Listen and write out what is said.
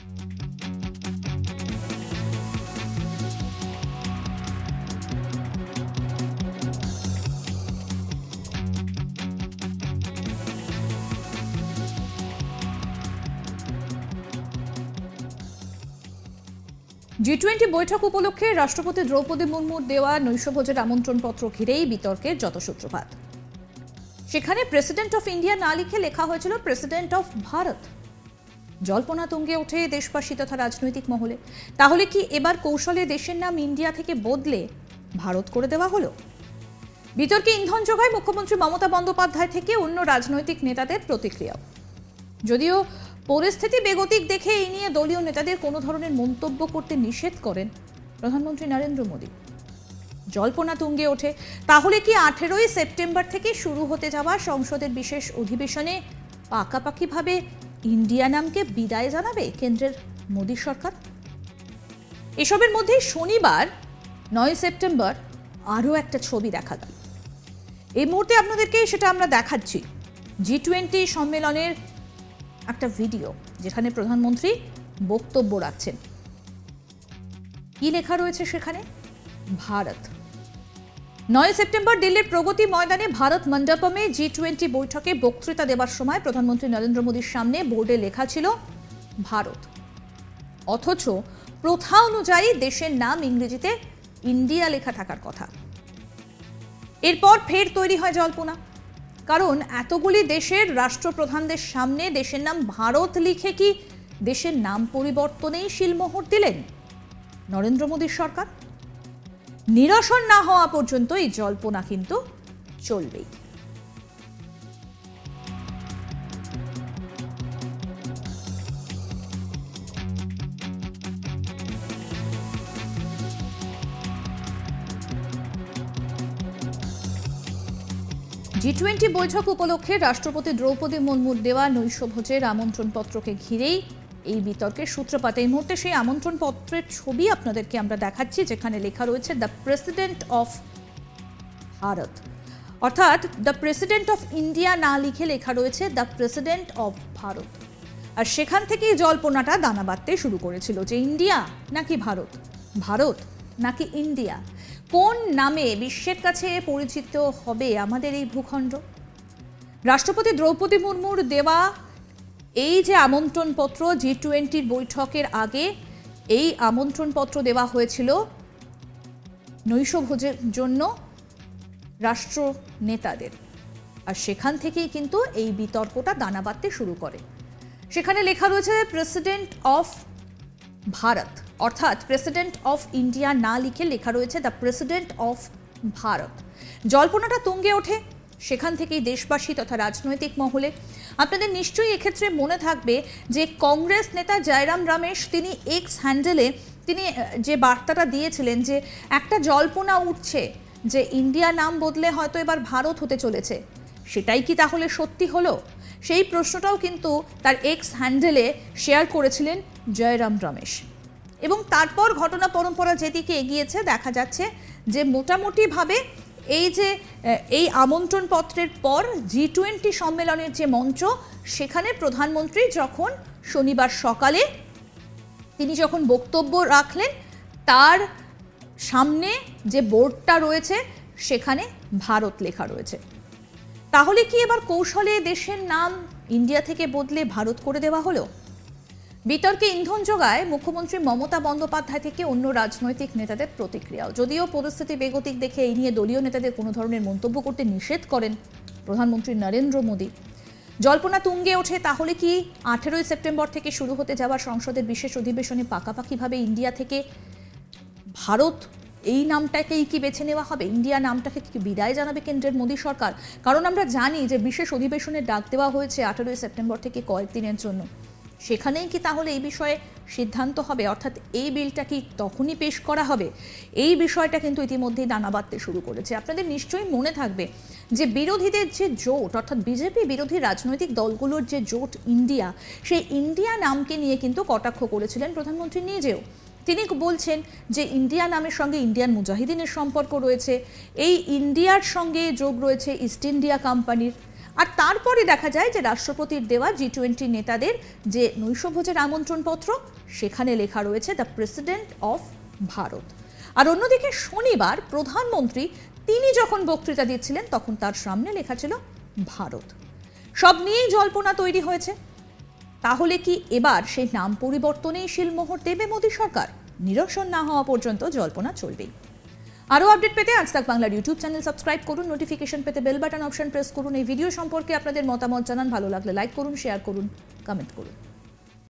G20 বৈঠক উপলক্ষে রাষ্ট্রপতি দ্রৌপদী মুর্মুর দেওয়া নৈশভোজের আমন্ত্রণপত্র ঘিরেই বিতর্কের যত সূত্রপাত। সেখানে প্রেসিডেন্ট অফ ইন্ডিয়া না লিখে লেখা হয়েছিল প্রেসিডেন্ট অফ ভারত। জল্পনা তুঙ্গে ওঠে দেশবাসী তথা রাজনৈতিক মহলে। তাহলে কি এবার কৌশলে দেশের নাম ইন্ডিয়া থেকে বদলে ভারত করে দেওয়া হলো? বিতর্কে ইন্ধন যোগায় মুখ্যমন্ত্রী মমতা বন্দ্যোপাধ্যায় থেকে অন্য রাজনৈতিক নেতাদের প্রতিক্রিয়াও। যদিও পরিস্থিতি বেগতিক দেখে এই নিয়ে দলীয় নেতাদের কোনো ধরনের মন্তব্য করতে নিষেধ করেন প্রধানমন্ত্রী নরেন্দ্র মোদী। জল্পনা তুঙ্গে ওঠে, তাহলে কি 18ই সেপ্টেম্বর থেকে শুরু হতে যাওয়া সংসদের বিশেষ অধিবেশনে পাকাপাকিভাবে ইন্ডিয়া নামকে বিদায় জানাবে কেন্দ্রের মোদী সরকার? এসবের মধ্যে শনিবার 9 সেপ্টেম্বর আরও একটা ছবি দেখা গেল। এই মুহূর্তে আপনাদেরকে সেটা আমরা দেখাচ্ছি। G20 সম্মেলনের একটা ভিডিও, যেখানে প্রধানমন্ত্রী বক্তব্য রাখছেন। কি লেখা রয়েছে সেখানে? ভারত। 9 সেপ্টেম্বর দিল্লির প্রগতি ময়দানে ভারত মণ্ডপমে G20 বৈঠকে বক্তৃতা দেবার সময় প্রধানমন্ত্রী নরেন্দ্র মোদীর সামনে বোর্ডে লেখা ছিল ভারত, অথচ প্রথা অনুযায়ী দেশের নাম ইংরেজিতে ইন্ডিয়া লেখা থাকার কথা। এরপর ফের তৈরি হয় জল্পনা, কারণ এতগুলি দেশের রাষ্ট্রপ্রধানদের সামনে দেশের নাম ভারত লিখে কি দেশের নাম পরিবর্তনেই শিলমোহর দিলেন নরেন্দ্র মোদীর সরকার? নিরসন না হওয়া পর্যন্ত এই জল্পনা কিন্তু চলবেই। G20 বৈঠক উপলক্ষে রাষ্ট্রপতি দ্রৌপদী মুর্মুর দেওয়া নৈশভোজের আমন্ত্রণপত্রকে ঘিরেই এই বিতর্কের সূত্রপাত। এই মুহূর্তে সেই আমন্ত্রণপত্রের ছবি আপনাদেরকে আমরা দেখাচ্ছি, যেখানে লেখা রয়েছে দ্য প্রেসিডেন্ট অফ ভারত, অর্থাৎ দ্য প্রেসিডেন্ট অফ ইন্ডিয়া না লিখে লেখা রয়েছে দ্য প্রেসিডেন্ট অফ ভারত। আর সেখান থেকেই জল্পনাটা দানা বাঁধতে শুরু করেছিল যে ইন্ডিয়া নাকি ভারত, ভারত নাকি ইন্ডিয়া, কোন নামে বিশ্বের কাছে পরিচিত হবে আমাদের এই ভূখণ্ড? রাষ্ট্রপতি দ্রৌপদী মুর্মুর দেওয়া এই যে আমন্ত্রণপত্র, G20 বৈঠকের আগে এই আমন্ত্রণপত্র দেওয়া হয়েছিল নৈশভোজের জন্য রাষ্ট্র নেতাদের, আর সেখান থেকেই কিন্তু এই বিতর্কটা দানা বাঁধতে শুরু করে। সেখানে লেখা রয়েছে প্রেসিডেন্ট অফ ভারত, অর্থাৎ প্রেসিডেন্ট অফ ইন্ডিয়া না লিখে লেখা রয়েছে দ্য প্রেসিডেন্ট অফ ভারত। জল্পনাটা তুঙ্গে ওঠে সেখান থেকেই দেশবাসী তথা রাজনৈতিক মহলে। আপনাদের নিশ্চয়ই এক্ষেত্রে মনে থাকবে যে কংগ্রেস নেতা জয়রাম রমেশ তিনি এক্স হ্যান্ডেলে তিনি যে বার্তাটা দিয়েছিলেন যে একটা জল্পনা উঠছে যে ইন্ডিয়া নাম বদলে হয়তো এবার ভারত হতে চলেছে, সেটাই কি তাহলে সত্যি হলো? সেই প্রশ্নটাও কিন্তু তার এক্স হ্যান্ডেলে শেয়ার করেছিলেন জয়রাম রমেশ। এবং তারপর ঘটনা পরম্পরা যেদিকে এগিয়েছে দেখা যাচ্ছে যে মোটামুটিভাবে এই যে এই আমন্ত্রণপত্রের পর G20 সম্মেলনের যে মঞ্চ, সেখানে প্রধানমন্ত্রী যখন শনিবার সকালে তিনি যখন বক্তব্য রাখলেন, তার সামনে যে বোর্ডটা রয়েছে সেখানে ভারত লেখা রয়েছে। তাহলে কি এবার কৌশলে দেশের নাম ইন্ডিয়া থেকে বদলে ভারত করে দেওয়া হলো? বিতর্কে ইন্ধন যোগায় মুখ্যমন্ত্রী মমতা বন্দ্যোপাধ্যায় থেকে অন্য রাজনৈতিক নেতাদের প্রতিক্রিয়াও। যদিও পরিস্থিতি বেগতিক দেখে এই নিয়ে দলীয় নেতাদের কোনো ধরনের মন্তব্য করতে নিষেধ করেন প্রধানমন্ত্রী নরেন্দ্র মোদী। জল্পনা তুঙ্গে ওঠে, তাহলে কি 18ই সেপ্টেম্বর থেকে শুরু হতে যাওয়া সংসদের বিশেষ অধিবেশনে পাকাপাকিভাবে ইন্ডিয়া থেকে ভারত এই নামটাকেই কি বেছে নেওয়া হবে? ইন্ডিয়া নামটাকে কি বিদায় জানাবে কেন্দ্রের মোদী সরকার? কারণ আমরা জানি যে বিশেষ অধিবেশনের ডাক দেওয়া হয়েছে 18ই সেপ্টেম্বর থেকে কয়েকদিনের জন্য। সেখানেই কি তাহলে এই বিষয়ে সিদ্ধান্ত হবে, অর্থাৎ এই বিলটা কি তখনই পেশ করা হবে? এই বিষয়টা কিন্তু ইতিমধ্যেই দানা বাঁধতে শুরু করেছে। আপনাদের নিশ্চয়ই মনে থাকবে যে বিরোধীদের যে জোট, অর্থাৎ বিজেপি বিরোধী রাজনৈতিক দলগুলোর যে জোট ইন্ডিয়া, সেই ইন্ডিয়া নামকে নিয়ে কিন্তু কটাক্ষ করেছিলেন প্রধানমন্ত্রী নিজেও। তিনি বলছেন যে ইন্ডিয়া নামের সঙ্গে ইন্ডিয়ান মুজাহিদিনের সম্পর্ক রয়েছে, এই ইন্ডিয়ার সঙ্গে যোগ রয়েছে ইস্ট ইন্ডিয়া কোম্পানির, আর তারপরে দেখা যায় যে রাষ্ট্রপতির দেওয়া G20 নেতাদের যে নৈশভোজের আমন্ত্রণপত্র, সেখানে লেখা রয়েছে দ্য প্রেসিডেন্ট অফ ভারত। আর অন্যদিকে শনিবার প্রধানমন্ত্রী তিনি যখন বক্তৃতা দিচ্ছিলেন তখন তার সামনে লেখা ছিল ভারত। সব নিয়েই জল্পনা তৈরি হয়েছে। তাহলে কি এবার সেই নাম পরিবর্তনেই শিলমোহর দেবে মোদী সরকার? নিরসন না হওয়া পর্যন্ত জল্পনা চলবেই। আরও আপডেট পেতে আজ তাক বাংলার ইউটিউব চ্যানেল সাবস্ক্রাইব করুন, নোটিফিকেশন পেতে বেল বাটন অপশন প্রেস করুন। এই ভিডিও সম্পর্কে আপনাদের মতামত জানান, ভালো লাগলে লাইক করুন, শেয়ার করুন, কমেন্ট করুন।